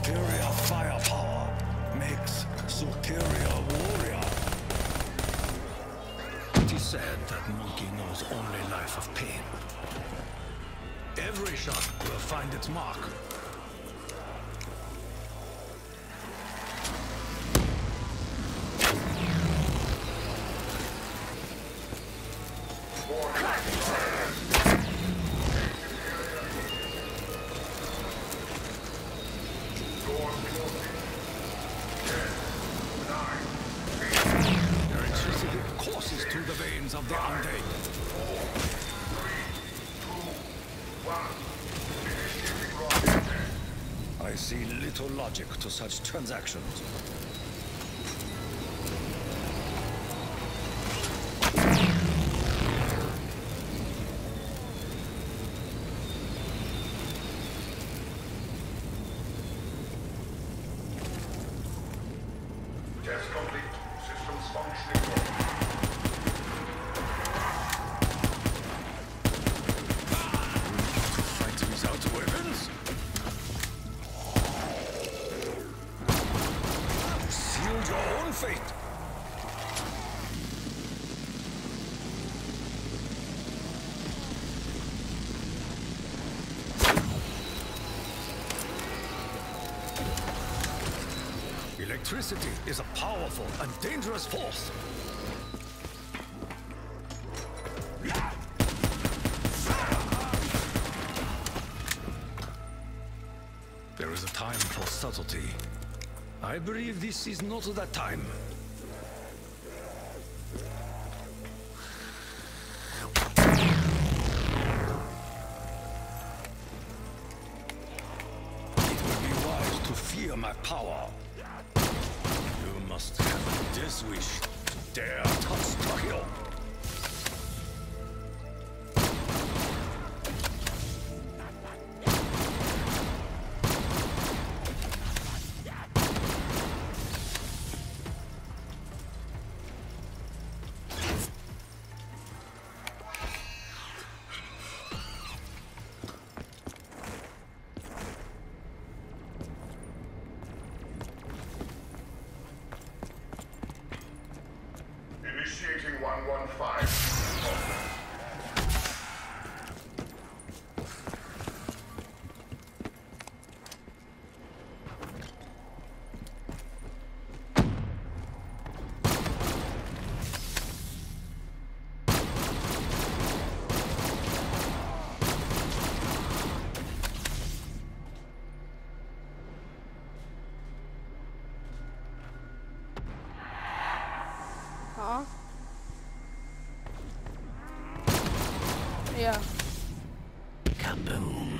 Superior firepower makes superior warrior. It is said that monkey knows only life of pain. Every shot will find its mark. Electricity courses through the veins of the undead. 4, 3, 2, 1. I see little logic to such transactions. Test complete. Systems functioning well. Fight without weapons? Seal your own fate. Electricity is a powerful and dangerous force. There is a time for subtlety. I believe this is not that time. It would be wise to fear my power. You must have this wish to dare touch Tokyo. Initiating 115. Huh? Yeah. Kaboom.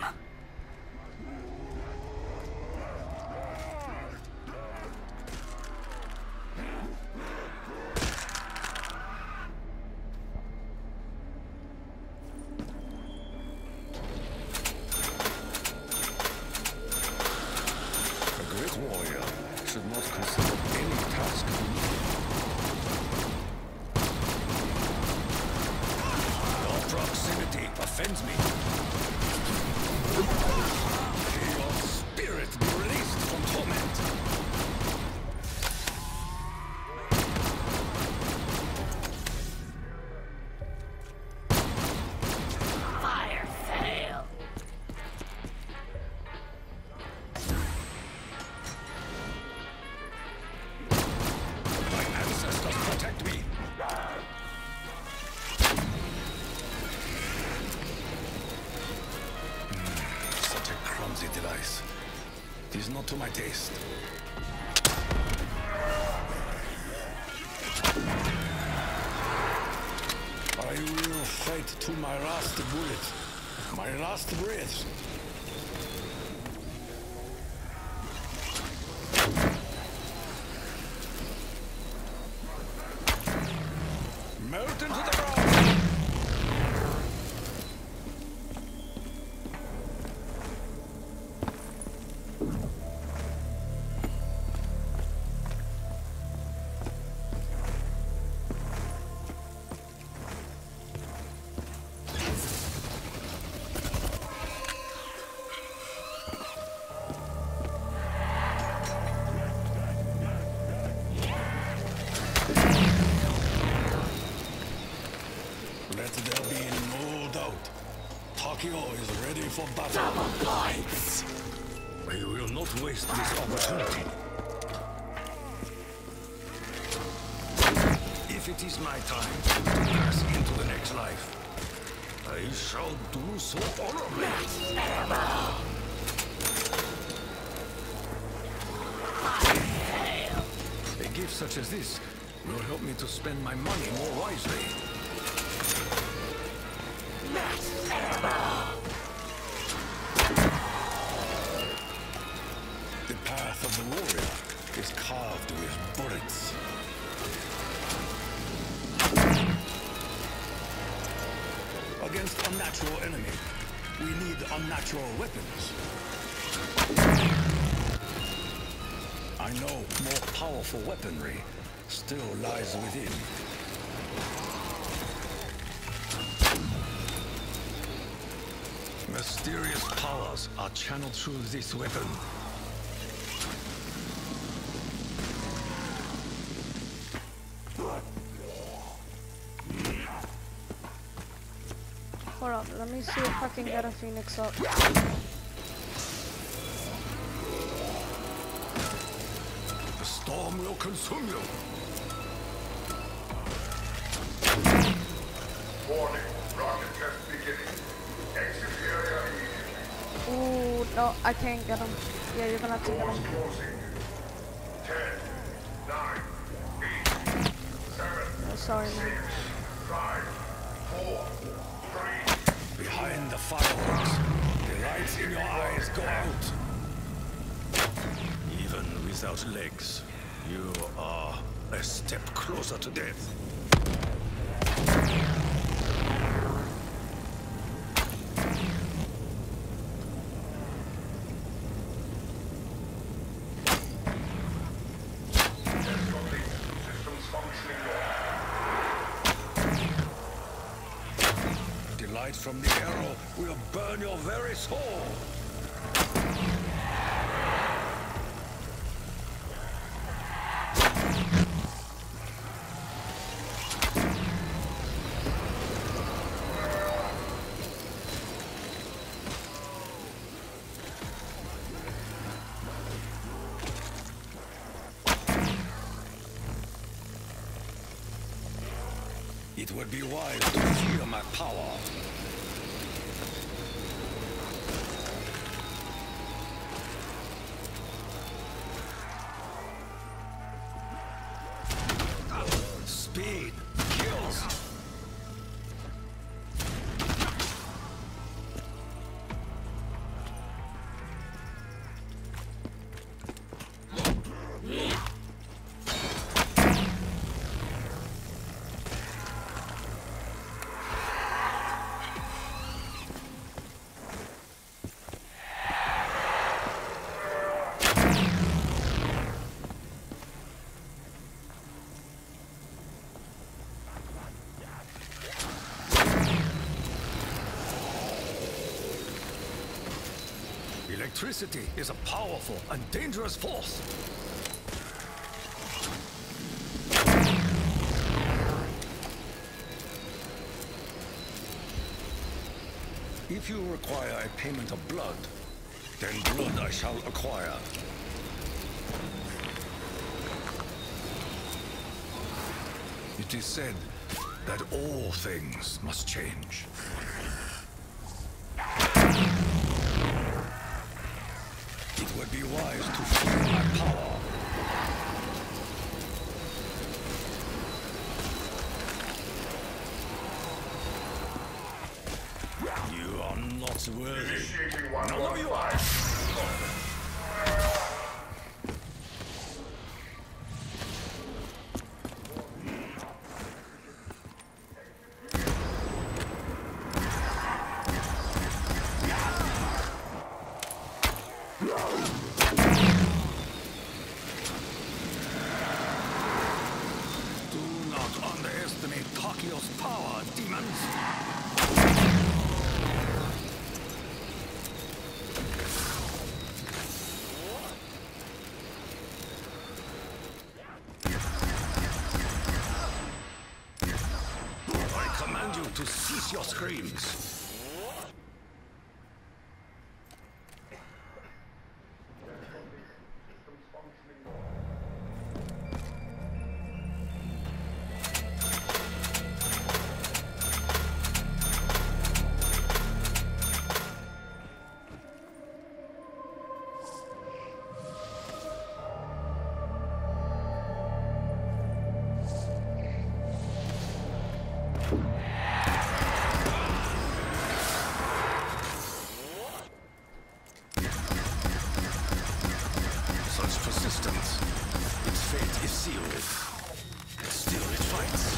A great warrior should not consider any task easy. Your proximity offends me. May your spirit be released from torment. Fire fail. My ancestors protect me. Such a clumsy device. It is not to my taste. I will fight to my last bullet, my last breath. Melt into the ground! Tokyo is ready for battle. Double points. We will not waste this opportunity. If it is my time to pass into the next life, I shall do so honorably. Terrible. Fire fail. A gift such as this will help me to spend my money more wisely. Terrible. The path of the warrior is carved with bullets. Against unnatural enemy, we need unnatural weapons. I know more powerful weaponry still lies within. Mysterious powers are channeled through this weapon. Hold up, let me see if I can get a phoenix up. The storm will consume you. Warning, rocket test beginning. Exit area immediately. Ooh, no, I can't get him. Yeah, you're gonna have to get Doors him. closing. 10, 9, 8, 7, Oh, sorry, 6, man. 5, 4, 3. Behind the fireworks, the lights in your eyes go out. Even without legs, you are a step closer to death. Test complete. Systems functioning normal. The light from the arrow will burn your very soul. It would be wise to feel my power. Speed kills. Electricity is a powerful and dangerous force. If you require a payment of blood, then blood I shall acquire. It is said that all things must change. It would be wise to feel my power. You are not worthy. Initiating No, you are. 115. Do not underestimate Tokyo's power, demons. I command you to cease your screams. seal it. Still it fights.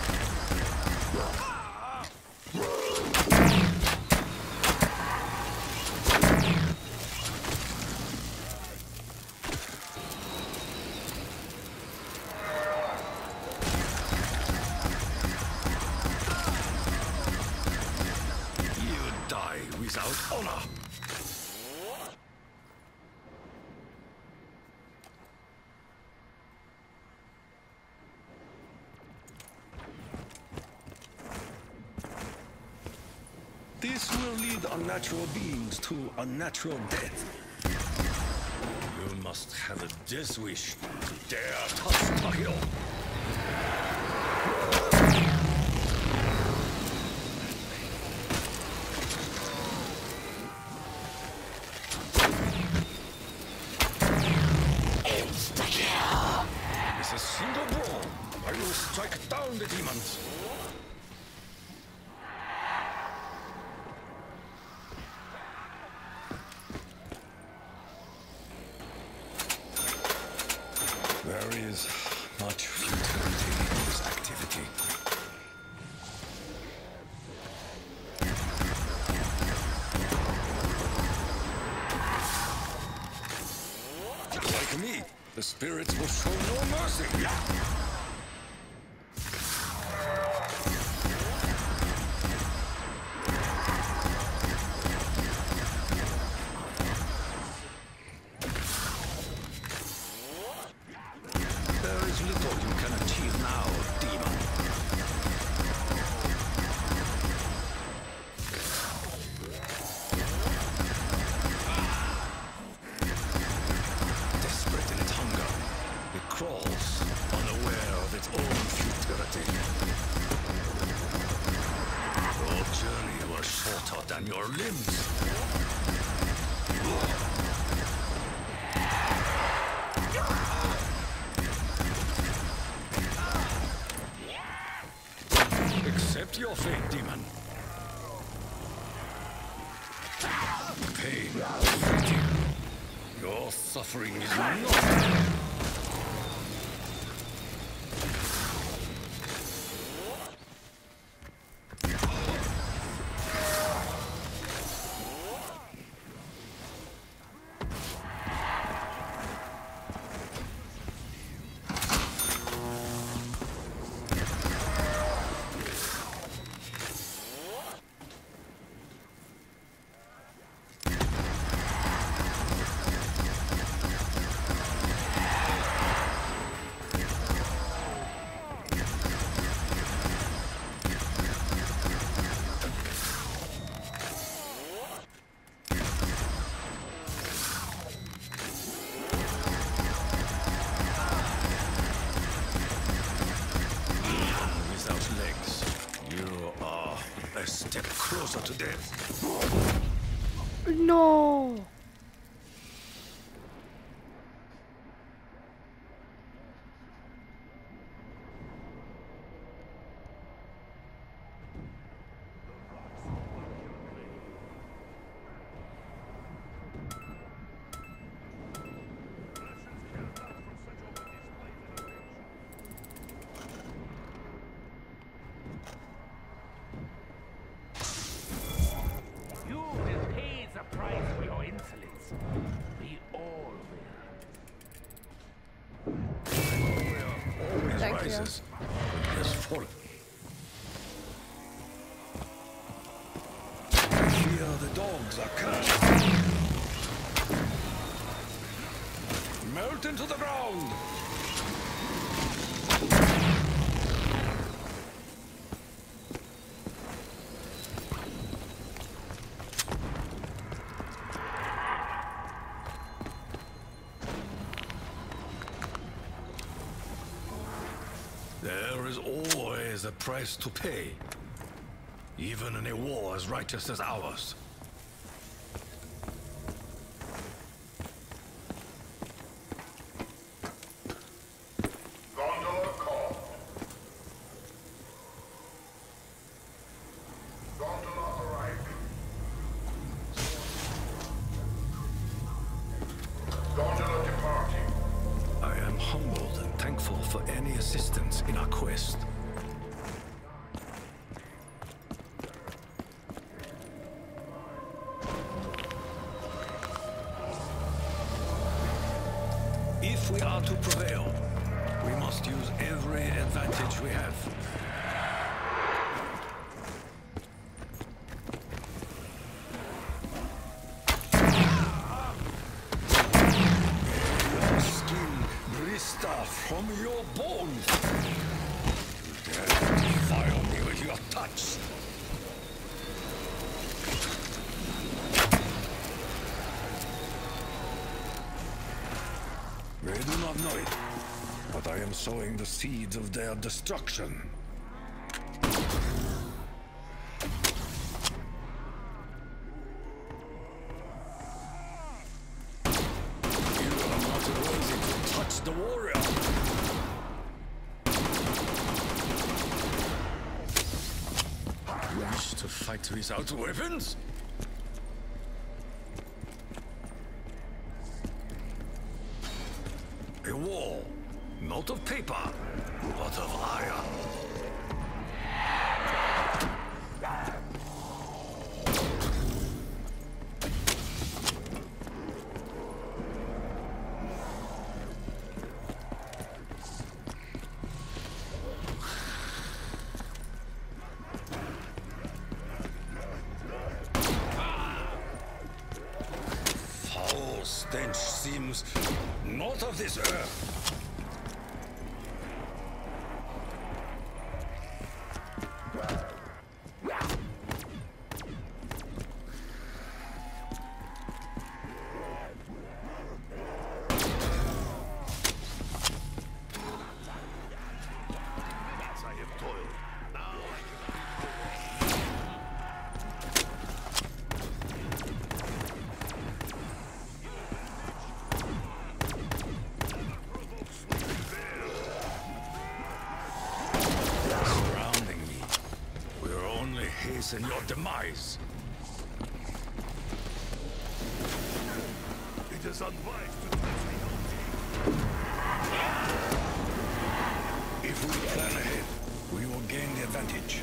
You die without honor. This will lead unnatural beings to unnatural death. You must have a death wish to dare touch the hill. Insta-kill! With a single blow, I will strike down the demons. There is much futility in this activity. Like me, the spirits will show no mercy. There is little you can achieve now, demon. Desperate in its hunger, it crawls, unaware of its own futility. Your journey was shorter than your limbs. Accept your fate, demon. Pain, fatigue. Your suffering is not. A step closer to death. No. You will pay the price for your insolence. We all will. Always Thank you. rises when he has fallen. I fear the dogs are cursed. Melt into the ground! There is always a price to pay, even in a war as righteous as ours. Gondola called. Gondola arriving. Gondola departing. I am humbled and thankful offer any assistance in our quest. If we are to prevail, we must use every advantage we have. Your skin blister from your bones. You dare to defile me with your touch. They do not know it, but I am sowing the seeds of their destruction. You are not worthy to touch the warrior. You wish to fight without weapons? A wall, not of paper, but of iron. Foul stench seems not of this earth. And your demise. It is unwise to touch me. If we plan ahead, we will gain the advantage.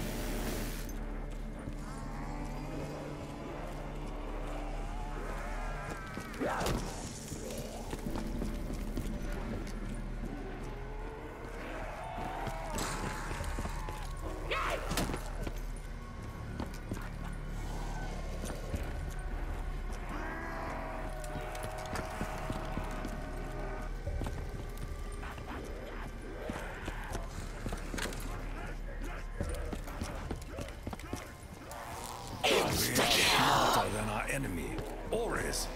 Smarter than our enemy, Ores.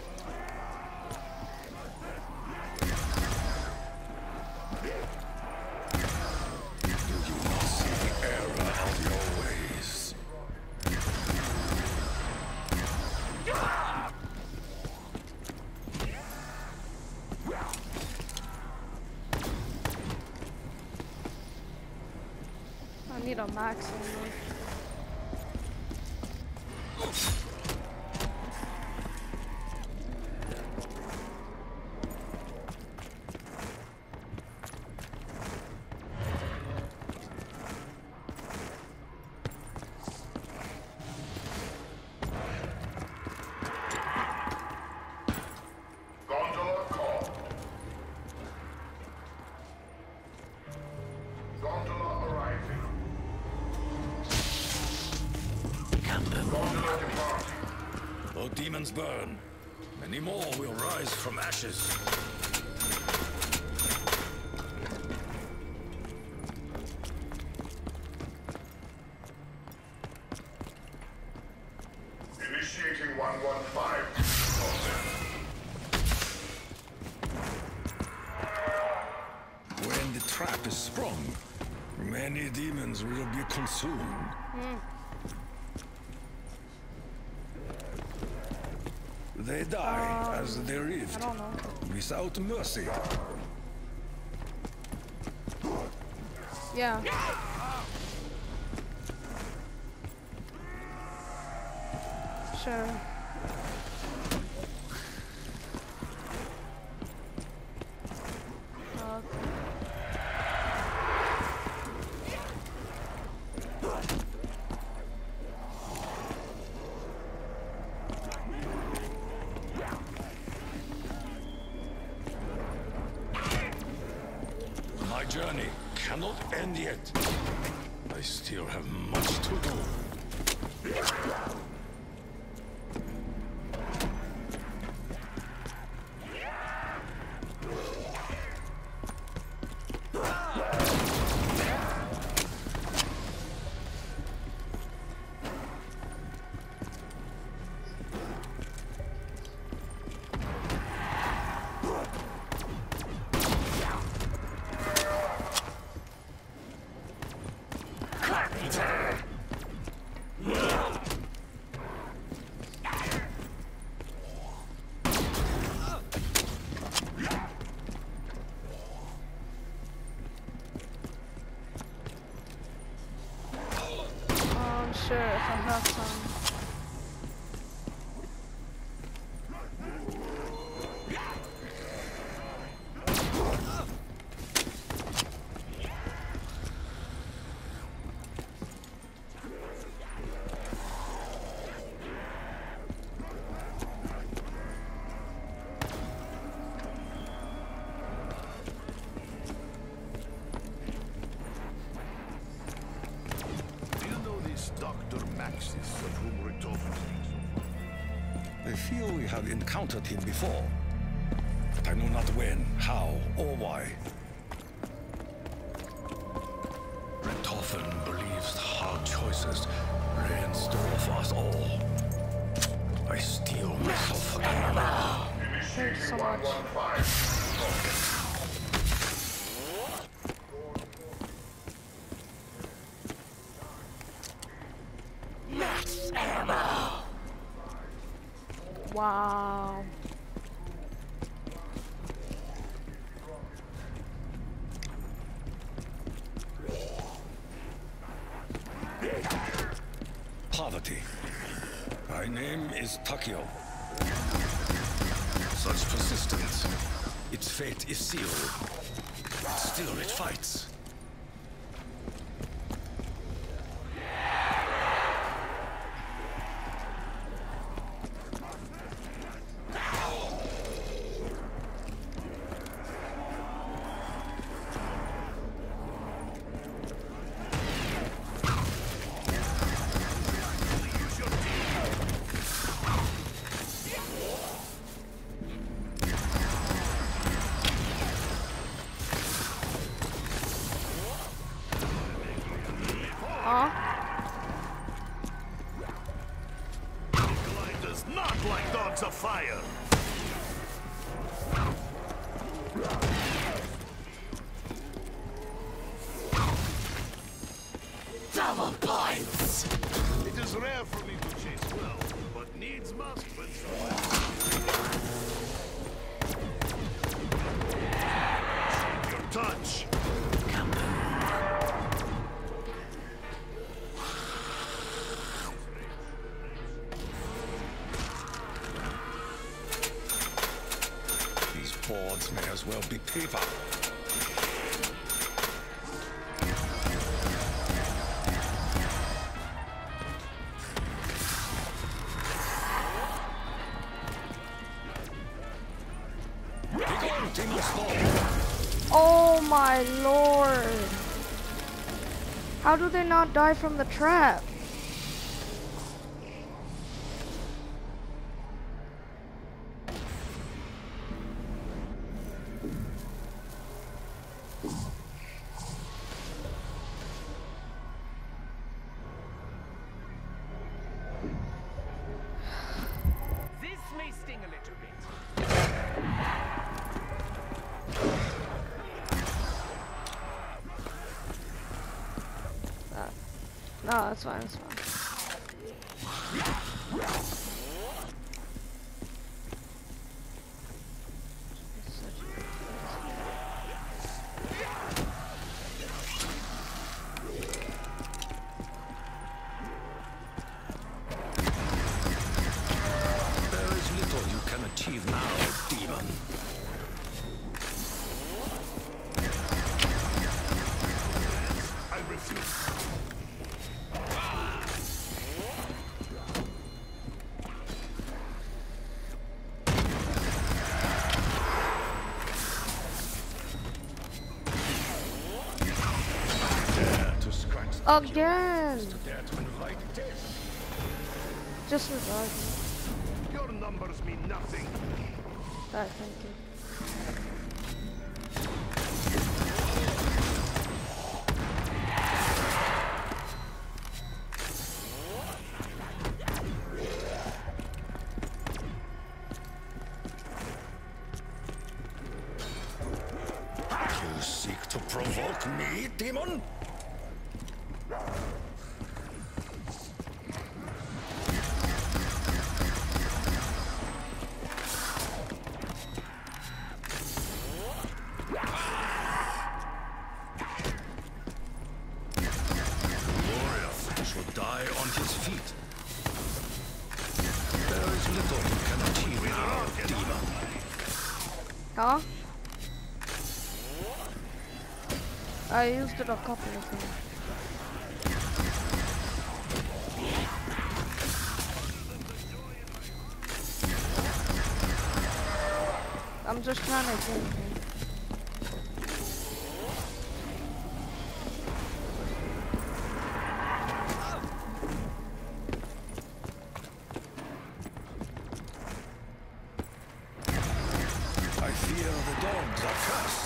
Do you not see the error of your ways? I need a max on me. Gondola call. Gondola arriving. Gondola departing. Oh, demons burn. Many more will rise from ashes. Initiating 115. When the trap is sprung, many demons will be consumed. They die as they lived, I don't know. without mercy. Yeah. Sure. Okay. journey cannot end yet. I still have much to do. Sure, if I have some. I feel we have encountered him before, but I know not when, how, or why. Richtofen believes hard choices lay in store for us all. I steel myself again. Thank you so much. 115. Wow. Poverty. My name is Takio. Such persistence. Its fate is sealed. Still it fights. Gliders not like dogs of fire. Double points! It is rare for me to chase well, but needs must when your touch. These boards may as well be paper. Oh my lord. How do they not die from the trap? This may sting a little bit. No, that's fine, that's fine. There is little you can achieve now, demon. I refuse. Again! To dare to invite death. Just revive me. Your numbers mean nothing. Alright, thank you. You seek to provoke me, demon? Should die on his feet. There is little you can achieve without demon. Huh? I used it a couple of times. I'm just trying to think. I fear the dogs are cursed.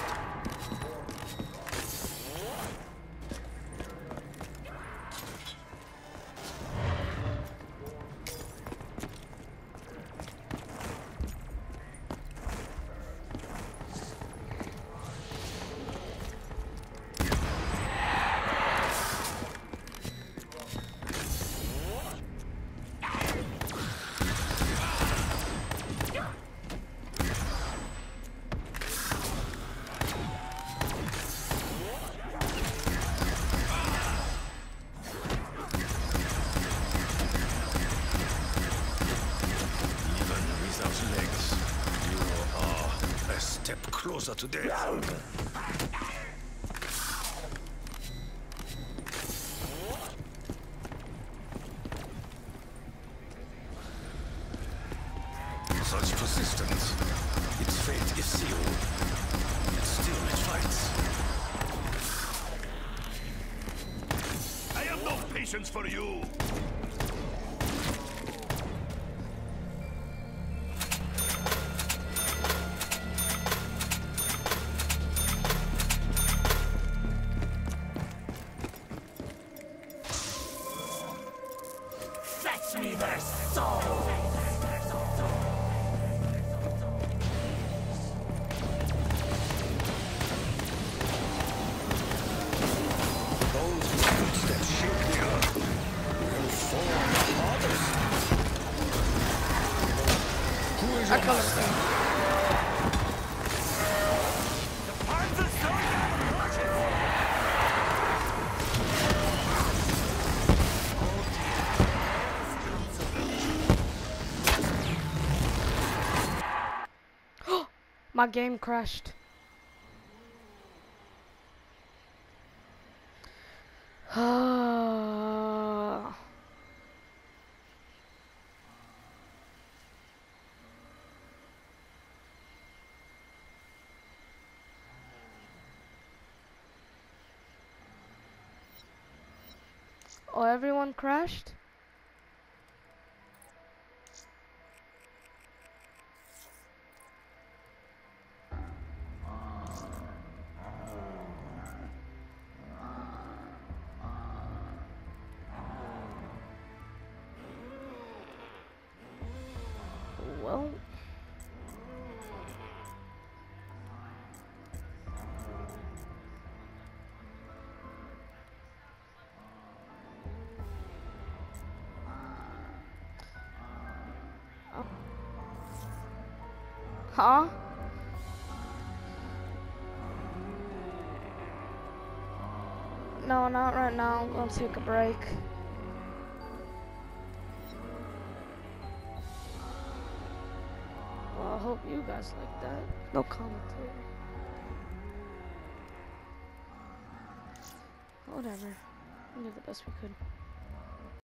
Closer to death. Such persistence. Its fate is sealed. Still it fights. I have no patience for you. Fetch me their souls! Those whose footsteps shake the earth will fall the hardest. Who is your master? My game crashed. Oh, everyone crashed? Well, huh? No, not right now. I'm gonna take a break. Well, I hope you guys like that. No commentary. Whatever. We did the best we could.